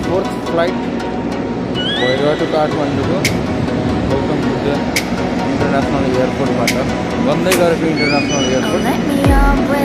fourth flight Goa to Kathmandu Gautam Buddha International Airport Vande Bharat International Airport.